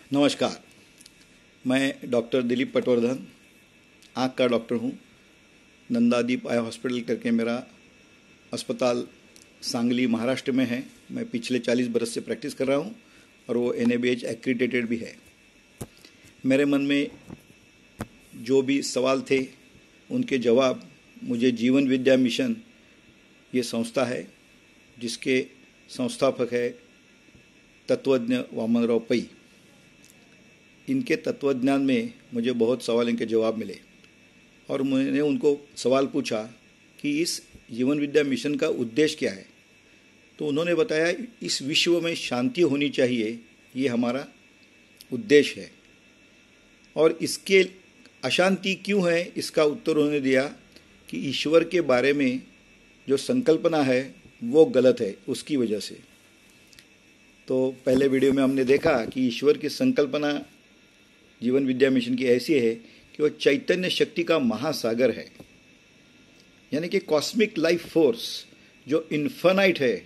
नमस्कार। मैं डॉक्टर दिलीप पटवर्धन, आँख का डॉक्टर हूँ। नंदादीप आई हॉस्पिटल करके मेरा अस्पताल सांगली महाराष्ट्र में है। मैं पिछले 40 बरस से प्रैक्टिस कर रहा हूँ और वो NABH एक्रीडेटेड भी है। मेरे मन में जो भी सवाल थे उनके जवाब मुझे जीवन विद्या मिशन ये संस्था है जिसके संस्थापक है तत्वज्ञ वामनराव पै। इनके तत्वज्ञान में मुझे बहुत सवाल इनके जवाब मिले और मैंने उनको सवाल पूछा कि इस जीवन विद्या मिशन का उद्देश्य क्या है। तो उन्होंने बताया इस विश्व में शांति होनी चाहिए, ये हमारा उद्देश्य है। और इसके अशांति क्यों है इसका उत्तर उन्होंने दिया कि ईश्वर के बारे में जो संकल्पना है वो गलत है, उसकी वजह से। तो पहले वीडियो में हमने देखा कि ईश्वर की संकल्पना जीवन विद्या मिशन की ऐसी है कि वह चैतन्य शक्ति का महासागर है, यानी कि कॉस्मिक लाइफ फोर्स जो इन्फिनाइट है,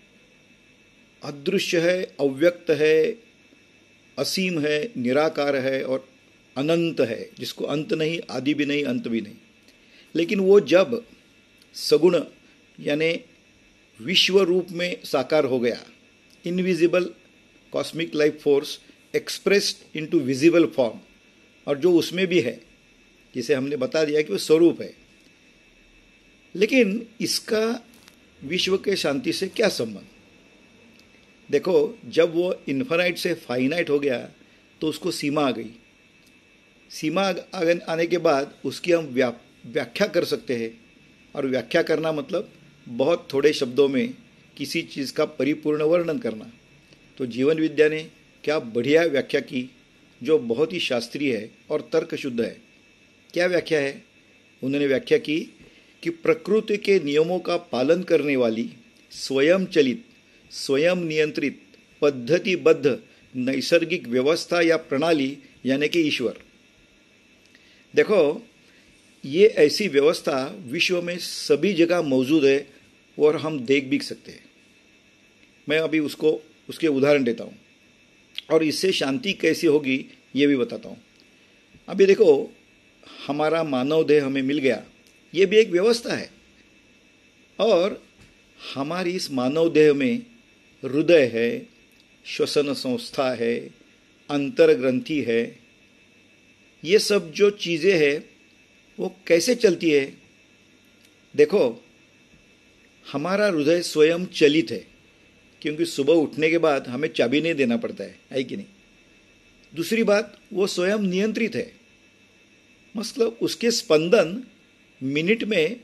अदृश्य है, अव्यक्त है, असीम है, निराकार है और अनंत है, जिसको अंत नहीं, आदि भी नहीं, अंत भी नहीं। लेकिन वो जब सगुण यानी विश्व रूप में साकार हो गया, invisible cosmic life force expressed into visible form, और जो उसमें भी है, जिसे हमने बता दिया कि वो स्वरूप है। लेकिन इसका विश्व के शांति से क्या संबंध? देखो, जब वो इन्फिनाइट से फाइनाइट हो गया तो उसको सीमा आ गई। सीमा आने के बाद उसकी हम व्याख्या कर सकते हैं, और व्याख्या करना मतलब बहुत थोड़े शब्दों में किसी चीज़ का परिपूर्ण वर्णन करना। तो जीवन विद्या ने क्या बढ़िया व्याख्या की, जो बहुत ही शास्त्रीय है और तर्कशुद्ध है। क्या व्याख्या है? उन्होंने व्याख्या की कि प्रकृति के नियमों का पालन करने वाली, स्वयं चलित, स्वयं नियंत्रित, पद्धतिबद्ध नैसर्गिक व्यवस्था या प्रणाली यानी कि ईश्वर। देखो, ये ऐसी व्यवस्था विश्व में सभी जगह मौजूद है और हम देख भी सकते हैं। मैं अभी उसके उदाहरण देता हूँ और इससे शांति कैसी होगी ये भी बताता हूँ। अभी देखो, हमारा मानव देह हमें मिल गया, ये भी एक व्यवस्था है। और हमारी इस मानव देह में हृदय है, श्वसन संस्था है, अंतर्ग्रंथि है। ये सब जो चीज़ें हैं वो कैसे चलती है? देखो, हमारा हृदय स्वयं चलित है, क्योंकि सुबह उठने के बाद हमें चाबी नहीं देना पड़ता है कि नहीं? दूसरी बात, वो स्वयं नियंत्रित है, मतलब उसके स्पंदन मिनट में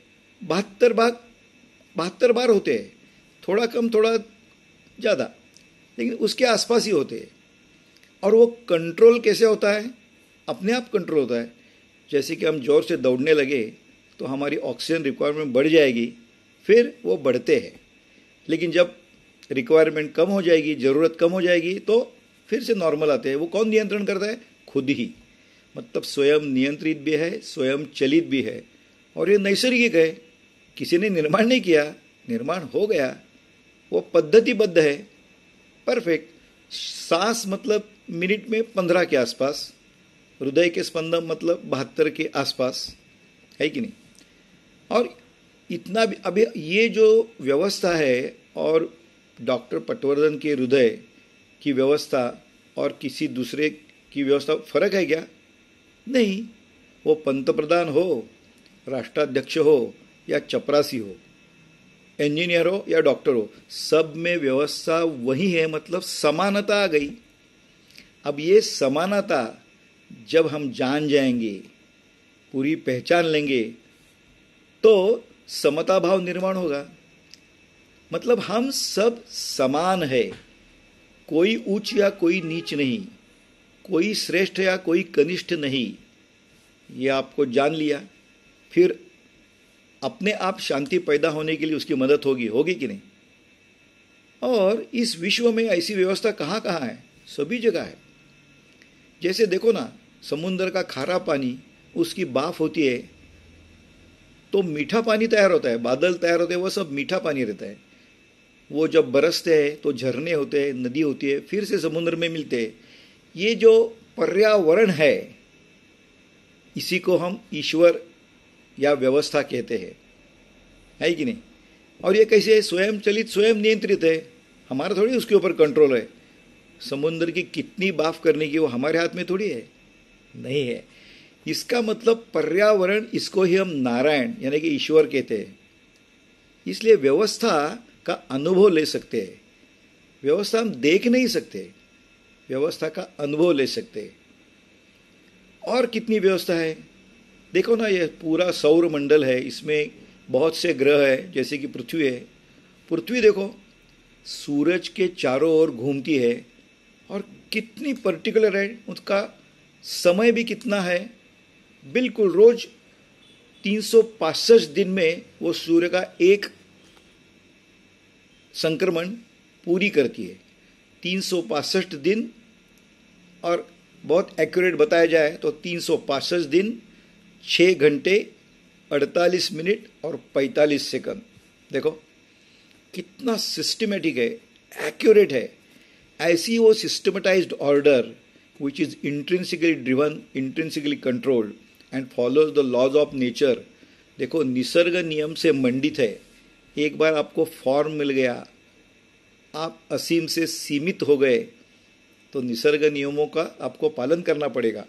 72 बार होते हैं, थोड़ा कम थोड़ा ज़्यादा, लेकिन उसके आसपास ही होते हैं। और वो कंट्रोल कैसे होता है? अपने आप कंट्रोल होता है। जैसे कि हम जोर से दौड़ने लगे तो हमारी ऑक्सीजन रिक्वायरमेंट बढ़ जाएगी, फिर वो बढ़ते हैं। लेकिन जब रिक्वायरमेंट कम हो जाएगी, ज़रूरत कम हो जाएगी, तो फिर से नॉर्मल आते हैं। वो कौन नियंत्रण करता है? खुद ही। मतलब स्वयं नियंत्रित भी है, स्वयं चलित भी है, और ये नैसर्गिक है, किसी ने निर्माण नहीं किया, निर्माण हो गया। वो पद्धतिबद्ध है, परफेक्ट। सांस मतलब मिनट में 15 के आसपास, हृदय के स्पंदन मतलब 72 के आसपास, है कि नहीं? और इतना भी, अभी ये जो व्यवस्था है और डॉक्टर पटवर्धन के हृदय की व्यवस्था और किसी दूसरे की व्यवस्था फर्क है क्या? नहीं। वो पंतप्रधान हो, राष्ट्राध्यक्ष हो या चपरासी हो, इंजीनियर हो या डॉक्टर हो, सब में व्यवस्था वही है, मतलब समानता आ गई। अब ये समानता जब हम जान जाएंगे, पूरी पहचान लेंगे, तो समता भाव निर्माण होगा। मतलब हम सब समान है, कोई उच्च या कोई नीच नहीं, कोई श्रेष्ठ या कोई कनिष्ठ नहीं। ये आपको जान लिया, फिर अपने आप शांति पैदा होने के लिए उसकी मदद होगी कि नहीं? और इस विश्व में ऐसी व्यवस्था कहाँ कहाँ है? सभी जगह है। जैसे देखो ना, समुद्र का खारा पानी, उसकी भाप होती है तो मीठा पानी तैयार होता है, बादल तैयार होते हैं, वो सब मीठा पानी रहता है। वो जब बरसते हैं तो झरने होते हैं, नदी होती है, फिर से समुद्र में मिलते हैं। ये जो पर्यावरण है इसी को हम ईश्वर या व्यवस्था कहते हैं, है कि नहीं। और ये कैसे स्वयं चलित स्वयं नियंत्रित है, हमारा थोड़ी उसके ऊपर कंट्रोल है। समुद्र की कितनी बाफ करने की वो हमारे हाथ में थोड़ी है, नहीं है। इसका मतलब पर्यावरण, इसको ही हम नारायण यानी कि ईश्वर कहते हैं। इसलिए व्यवस्था का अनुभव ले सकते हैं। व्यवस्था हम देख नहीं सकते, व्यवस्था का अनुभव ले सकते हैं। और कितनी व्यवस्था है देखो ना, ये पूरा सौर मंडल है, इसमें बहुत से ग्रह है, जैसे कि पृथ्वी है। पृथ्वी देखो सूरज के चारों ओर घूमती है और कितनी पर्टिकुलर है, उसका समय भी कितना है, बिल्कुल रोज 365 दिन में वो सूर्य का एक संक्रमण पूरी करती है। 365 दिन, और बहुत एक्यूरेट बताया जाए तो 365 दिन 6 घंटे 48 मिनट और 45 सेकंड। देखो कितना सिस्टमेटिक है, एक्यूरेट है। ऐसी वो systematised order which is intrinsically driven, intrinsically controlled and follows the laws of nature। देखो निसर्ग नियम से मंडित है। एक बार आपको फॉर्म मिल गया, आप असीम से सीमित हो गए, तो निसर्ग नियमों का आपको पालन करना पड़ेगा।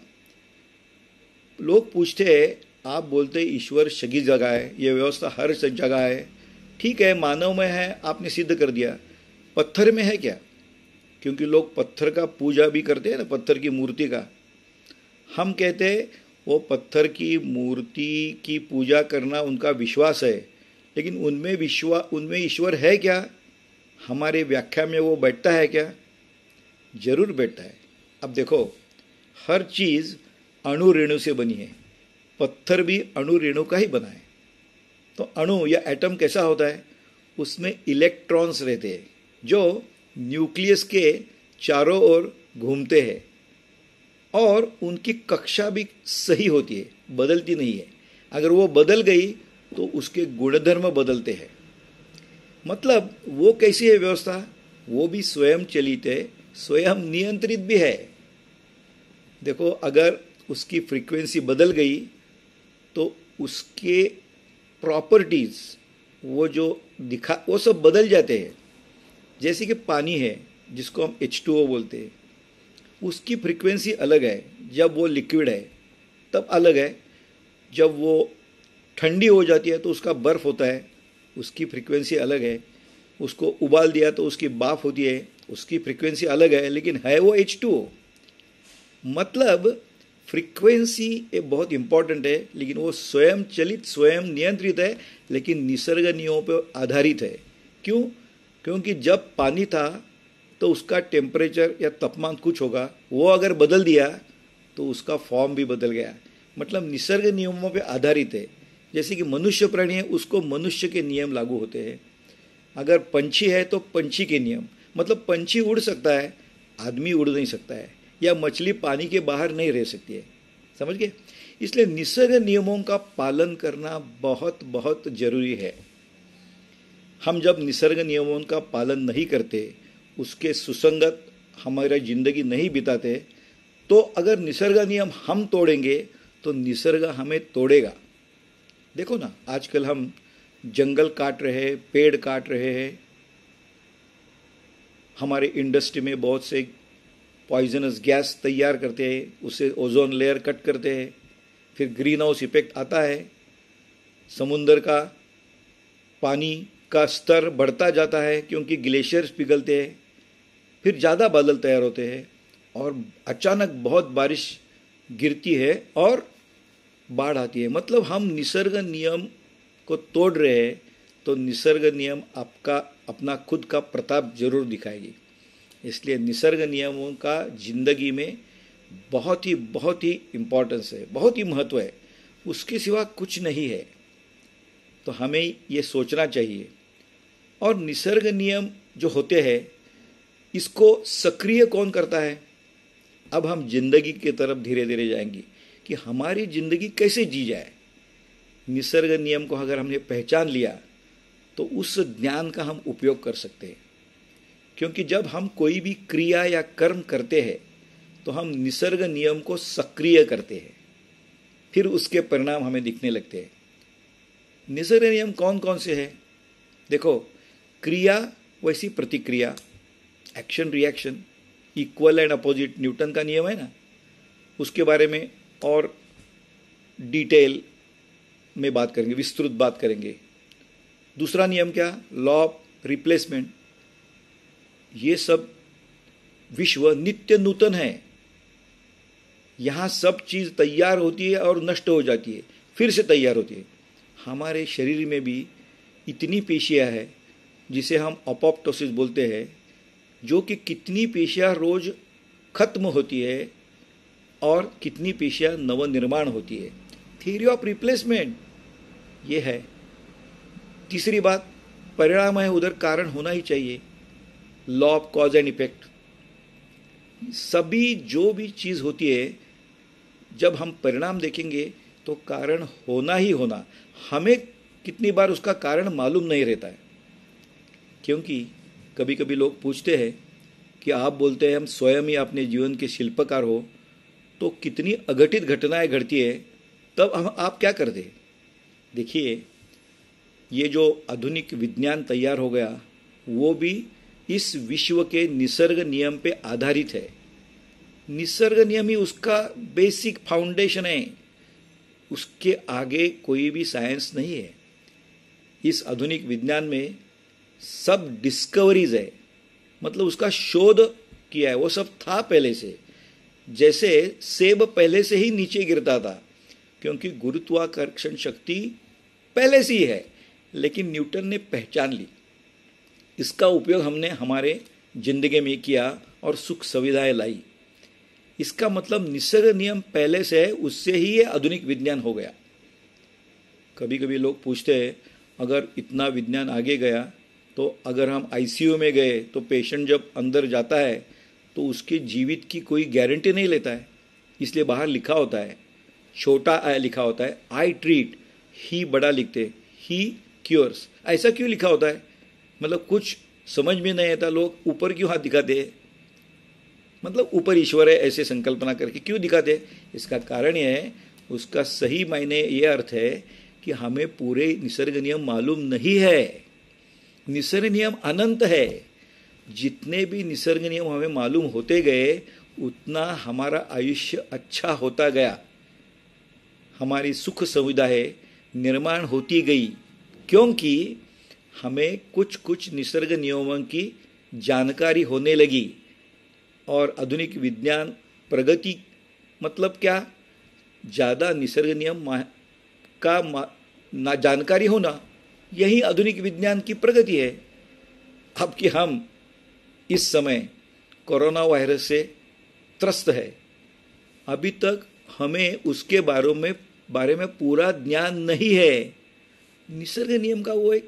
लोग पूछते हैं, आप बोलते ईश्वर सभी जगह है, ये व्यवस्था हर जगह है। ठीक है, मानव में है, आपने सिद्ध कर दिया। पत्थर में है क्या? क्योंकि लोग पत्थर का पूजा भी करते हैं ना, पत्थर की मूर्ति का। हम कहते हैं वो पत्थर की मूर्ति की पूजा करना उनका विश्वास है, लेकिन उनमें ईश्वर है क्या? हमारे व्याख्या में वो बैठता है क्या? जरूर बैठता है। अब देखो हर चीज़ अणु रेणु से बनी है, पत्थर भी अणु रेणु का ही बना है। तो अणु या एटम कैसा होता है? उसमें इलेक्ट्रॉन्स रहते हैं जो न्यूक्लियस के चारों ओर घूमते हैं, और उनकी कक्षा भी सही होती है, बदलती नहीं है। अगर वो बदल गई तो उसके गुणधर्म बदलते हैं। मतलब वो कैसी है व्यवस्था? वो भी स्वयं चलित है, स्वयं नियंत्रित भी है। देखो अगर उसकी फ्रीक्वेंसी बदल गई तो उसके प्रॉपर्टीज वो जो दिखा वो सब बदल जाते हैं। जैसे कि पानी है जिसको हम H2O बोलते हैं, उसकी फ्रीक्वेंसी अलग है जब वो लिक्विड है, तब अलग है जब वो ठंडी हो जाती है तो उसका बर्फ होता है, उसकी फ्रीक्वेंसी अलग है। उसको उबाल दिया तो उसकी भाप होती है, उसकी फ्रीक्वेंसी अलग है, लेकिन है वो H2O। मतलब फ्रीक्वेंसी ये बहुत इंपॉर्टेंट है, लेकिन वो स्वयं चलित स्वयं नियंत्रित है, लेकिन निसर्ग नियमों पर आधारित है। क्यों? क्योंकि जब पानी था तो उसका टेम्परेचर या तापमान कुछ होगा, वो अगर बदल दिया तो उसका फॉर्म भी बदल गया। मतलब निसर्ग नियमों पे आधारित है। जैसे कि मनुष्य प्राणी है, उसको मनुष्य के नियम लागू होते हैं। अगर पंछी है तो पंछी के नियम, मतलब पंछी उड़ सकता है, आदमी उड़ नहीं सकता है, या मछली पानी के बाहर नहीं रह सकती है। समझ गए? इसलिए निसर्ग नियमों का पालन करना बहुत बहुत जरूरी है। हम जब निसर्ग नियमों का पालन नहीं करते, उसके सुसंगत हमारी जिंदगी नहीं बिताते, तो अगर निसर्ग नियम हम तोड़ेंगे तो निसर्ग हमें तोड़ेगा। देखो ना आजकल हम जंगल काट रहे हैं, पेड़ काट रहे हैं, हमारे इंडस्ट्री में बहुत से पॉइजनस गैस तैयार करते हैं, उससे ओजोन लेयर कट करते हैं, फिर ग्रीन हाउस इफेक्ट आता है, समुद्र का पानी का स्तर बढ़ता जाता है क्योंकि ग्लेशियर्स पिघलते हैं, फिर ज़्यादा बादल तैयार होते हैं और अचानक बहुत बारिश गिरती है और बाढ़ आती है। मतलब हम निसर्ग नियम को तोड़ रहे हैं, तो निसर्ग नियम आपका अपना खुद का प्रताप जरूर दिखाएगी। इसलिए निसर्ग नियमों का जिंदगी में बहुत ही इम्पोर्टेंस है, बहुत ही महत्व है, उसके सिवा कुछ नहीं है। तो हमें ये सोचना चाहिए। और निसर्ग नियम जो होते हैं, इसको सक्रिय कौन करता है? अब हम जिंदगी की तरफ धीरे धीरे जाएंगे कि हमारी जिंदगी कैसे जी जाए। निसर्ग नियम को अगर हमने पहचान लिया तो उस ज्ञान का हम उपयोग कर सकते हैं। क्योंकि जब हम कोई भी क्रिया या कर्म करते हैं तो हम निसर्ग नियम को सक्रिय करते हैं, फिर उसके परिणाम हमें दिखने लगते हैं। निसर्ग नियम कौन कौन से हैं? देखो, क्रिया वैसी प्रतिक्रिया, action reaction, equal and opposite Newton का नियम है ना, उसके बारे में और डिटेल में बात करेंगे, विस्तृत बात करेंगे। दूसरा नियम क्या? Law of replacement. ये सब विश्व नित्य नूतन है, यहाँ सब चीज़ तैयार होती है और नष्ट हो जाती है, फिर से तैयार होती है। हमारे शरीर में भी इतनी पेशियां हैं जिसे हम अपोप्टोसिस बोलते हैं, जो कि कितनी पेशियां रोज खत्म होती है और कितनी पेशियां नवनिर्माण होती है। थ्योरी ऑफ रिप्लेसमेंट ये है। तीसरी बात, परिणाम है, उधर कारण होना ही चाहिए, law of cause and effect. सभी जो भी चीज़ होती है, जब हम परिणाम देखेंगे तो कारण होना ही होना। हमें कितनी बार उसका कारण मालूम नहीं रहता है, क्योंकि कभी कभी लोग पूछते हैं कि आप बोलते हैं हम स्वयं ही अपने जीवन के शिल्पकार हो, तो कितनी अघटित घटनाएं घटती है, तब हम आप क्या कर दे। देखिए, ये जो आधुनिक विज्ञान तैयार हो गया वो भी इस विश्व के निसर्ग नियम पे आधारित है। निसर्ग नियम ही उसका बेसिक फाउंडेशन है, उसके आगे कोई भी साइंस नहीं है। इस आधुनिक विज्ञान में सब डिस्कवरीज है, मतलब उसका शोध किया है, वो सब था पहले से। जैसे सेब पहले से ही नीचे गिरता था, क्योंकि गुरुत्वाकर्षण शक्ति पहले से ही है, लेकिन न्यूटन ने पहचान ली। इसका उपयोग हमने हमारे जिंदगी में किया और सुख सुविधाएं लाई। इसका मतलब निसर्ग नियम पहले से है, उससे ही ये आधुनिक विज्ञान हो गया। कभी कभी लोग पूछते हैं, अगर इतना विज्ञान आगे गया तो अगर हम आईसीयू में गए तो पेशेंट जब अंदर जाता है तो उसके जीवित की कोई गारंटी नहीं लेता है, इसलिए बाहर लिखा होता है, छोटा आई लिखा होता है, आई ट्रीट, ही बड़ा लिखते, ही क्योर्स। ऐसा क्यों लिखा होता है? मतलब कुछ समझ में नहीं आता, लोग ऊपर क्यों हाथ दिखाते हैं, मतलब ऊपर ईश्वर है ऐसे संकल्पना करके क्यों दिखाते? इसका कारण यह है, उसका सही मायने ये अर्थ है कि हमें पूरे निसर्ग नियम मालूम नहीं है। निसर्ग नियम अनंत है। जितने भी निसर्ग नियम हमें मालूम होते गए, उतना हमारा आयुष्य अच्छा होता गया, हमारी सुख सुविधाएं निर्माण होती गई, क्योंकि हमें कुछ कुछ निसर्ग नियमों की जानकारी होने लगी। और आधुनिक विज्ञान प्रगति मतलब क्या? ज़्यादा निसर्ग नियम का ना जानकारी होना, यही आधुनिक विज्ञान की प्रगति है। अब कि हम इस समय कोरोना वायरस से त्रस्त है, अभी तक हमें उसके बारे में पूरा ज्ञान नहीं है। निसर्ग नियम का वो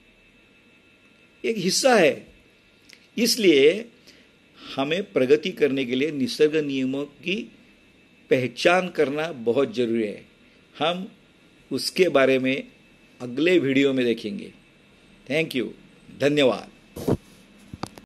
एक हिस्सा है। इसलिए हमें प्रगति करने के लिए निसर्ग नियमों की पहचान करना बहुत जरूरी है। हम उसके बारे में अगले वीडियो में देखेंगे। थैंक यू, धन्यवाद।